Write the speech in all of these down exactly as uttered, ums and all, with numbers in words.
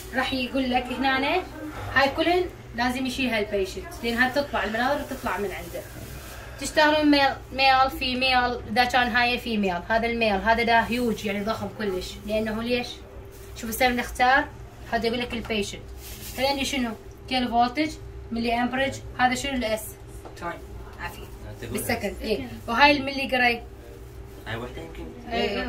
راح يقول لك هنا هاي كلهن لازم يشيلها البيشنت لان هاي تطلع المناظر وتطلع من عنده. تشتغلون ميل ميل في ميل، اذا كان هاي في ميل، هذا الميل هذا ده هيوج يعني ضخم كلش، لانه ليش؟ شوف هسه بنختار هذا يقول لك البيشنت. هذول شنو؟ كيلو فولتج، ملي امبرج، هذا شنو الاس؟ تايم عافيه بالسكند. اي وهاي الملي جراي هاي وحده يمكن اي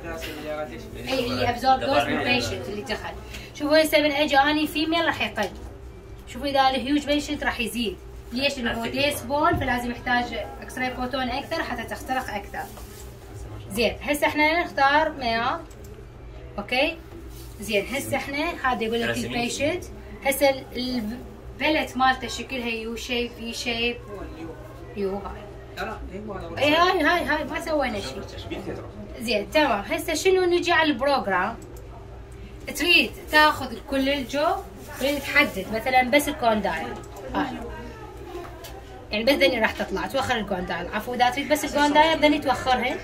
اي اللي ابزورب دوز بالبيشنت اللي دخل. شوفوا هسه من اجي اني فيميل راح يقل. شوفوا اذا الهيوج بيشنت راح يزيد. ليش؟ لانه ديس بول فلازم يحتاج اكس راي فوتون اكثر حتى تخترق اكثر. زين هسه احنا نختار ميل. اوكي زين هسه احنا هذا يقول لك البيشنت. هسه البلت مالته شكلها يو شيب في شيب يو هاي. اي هاي هاي هاي ما سوينا شيء. زين تمام. هسه شنو نجي على البروجرام؟ تريد تاخذ كل الجو، تريد تحدد مثلا بس الكوندايل هاي يعني بس ذني راح تطلع توخر الكوندايل. عفوا اذا تريد بس الكوندايل ذني توخرهن.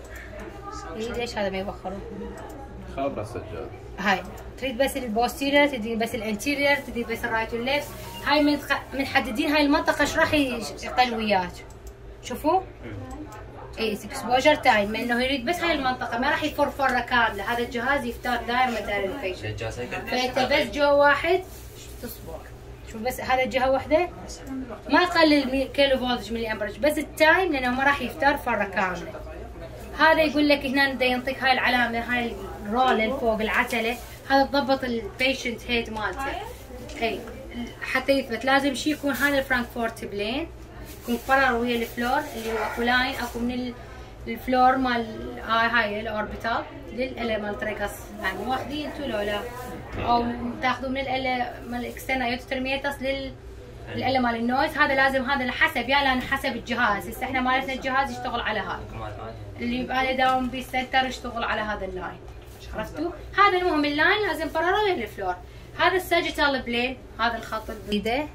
ليش هذا ما يوخره؟ خابره السجاد. هاي تريد بس البوستيرير، تريد بس الانتيرير، تريد بس الرايت والليفت. هاي من محددين هاي المنطقه ايش راح يقل وياك. شوفوا اي اكسبوجر تايم انه يريد بس هاي المنطقه ما راح يفر فره كامله. هذا الجهاز يفتر داير مدار البيشنت فانت بس جو واحد تصبر. شوف بس هذا الجهه واحده ما يقلل كيلو فولتج ملي امبرج بس التايم لانه ما راح يفتر فره كامله. هذا يقول لك هنا بده ينطيك هاي العلامه هاي الرول اللي فوق العتله. هذا تضبط البيشنت هيد مالته. اي حتى يثبت لازم شيء يكون هذا الفرانكفورت بلين يكون قرر ويا الفلور اللي هو اكو لاين اكو من الفلور مال هاي هاي الاوربيتال للأله مال تريكس. يعني واخذين انتو لو لا او تاخذوا من الأله مال الاكسترنال ايوتوترميتس لل الأله مال النويز. هذا لازم هذا حسب يا لان حسب الجهاز. هسه احنا مالتنا الجهاز يشتغل على هذا اللي يبقى له داون بالسنتر يشتغل على هذا اللاين. عرفتوا؟ هذا المهم اللاين لازم برره ويا الفلور. هذا الساجيتال بلين هذا الخط البيده.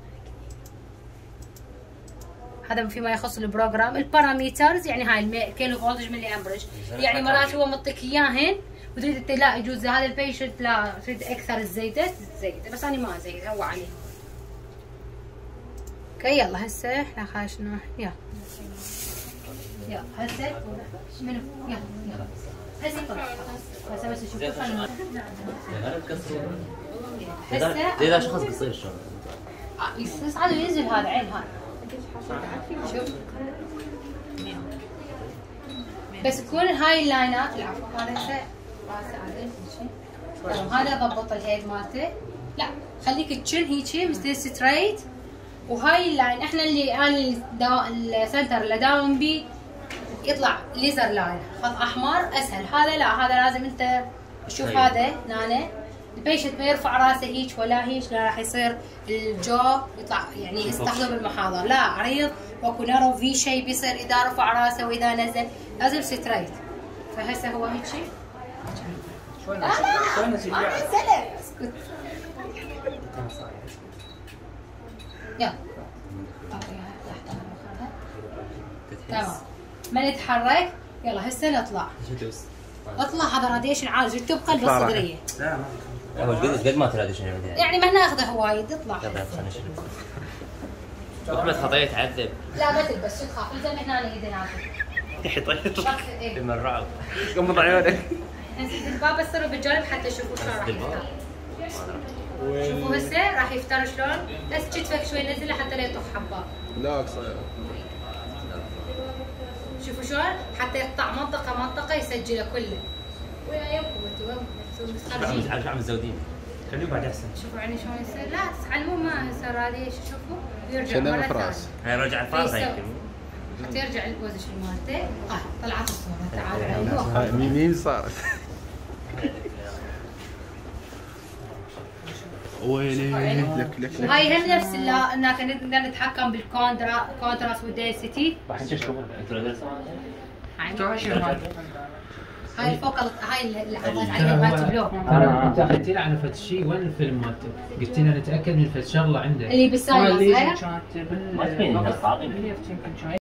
هذا فيما يخص البروجرام. الباراميترز يعني هاي كيلو فولتج ملي امبرج يعني مرات هو معطيك اياهن وتريد لا يجوز هذا البيشنت لا تريد اكثر الزيده زيده بس انا ما زيد هو عليه. اوكي يلا هسه احنا خاشنا يلا يلا هسه منو يلا يلا هسه هسه بس شوفوا خلنا هسه اذا شخص بيصير شلون؟ يصعد وينزل هذا عين هذا شوف بس تكون هاي اللاينات. العفو هذا هسه راسه عدل هذا ضبط الهيد مالته. لا خليك تشن هيجي مثل ستريت. وهاي اللاين احنا اللي انا السنتر اللي داوم بيه يطلع ليزر لاين خط احمر اسهل. هذا لا هذا لازم انت تشوف هذا هنا البيشنت ما يرفع راسه هيك ولا هيك لا راح يصير الجو يطلع يعني يستحضر بالمحاضر. لا عريض واكو نارو في شيء بيصير اذا رفع راسه واذا نزل لازم ستريت. فهسه هو هيك شيء شلون شلون اسكت يلا تمام ما نتحرك. يلا هسه نطلع اطلع. هذا راديشن عالي تبقى البس صدريه. لا ما هو قد قد ما تراديشن يعني ما ناخذه وايد. اطلع يلا خلينا نشوف. احمد خطيه تعذب. لا ما تلبس شو تخاف لازم هنا ايدنا يطير من الرعب. غمض عيونك. انزل الباب بصروا بالجانب حتى يشوفوا شلون راح يفتر. شوفوا هسه راح يفتر شلون بس كتفك شوي نزله حتى لا يطخ حباب. لا قصير. شوفوا شلون حتى يقطع منطقه منطقه يسجله كله. وياكم انتم شو عم شو عم تزودين؟ خليه بعد احسن. شوفوا عيني شلون يصير. لا تعلموا ما يصير هذه شوفوا ويرجع مره ثانيه. هاي رجع الفاز هاي حتى يرجع البوزيشن مالته. اه طلعت الصوره تعالوا. هاي مين صارت؟ ويلي لك لك وهاي هم نفس انك نقدر نتحكم بالكونترا كونتراست والدنسيتي. راح نشوفوا هاي الفوق هاي اللي حطيت عليها مالت بلو. انت اخذتي لنا فد شيء وين الفيلم مالته؟ قلت لنا نتاكد من فد شغله عندك اللي بالسايلنس. كانت بال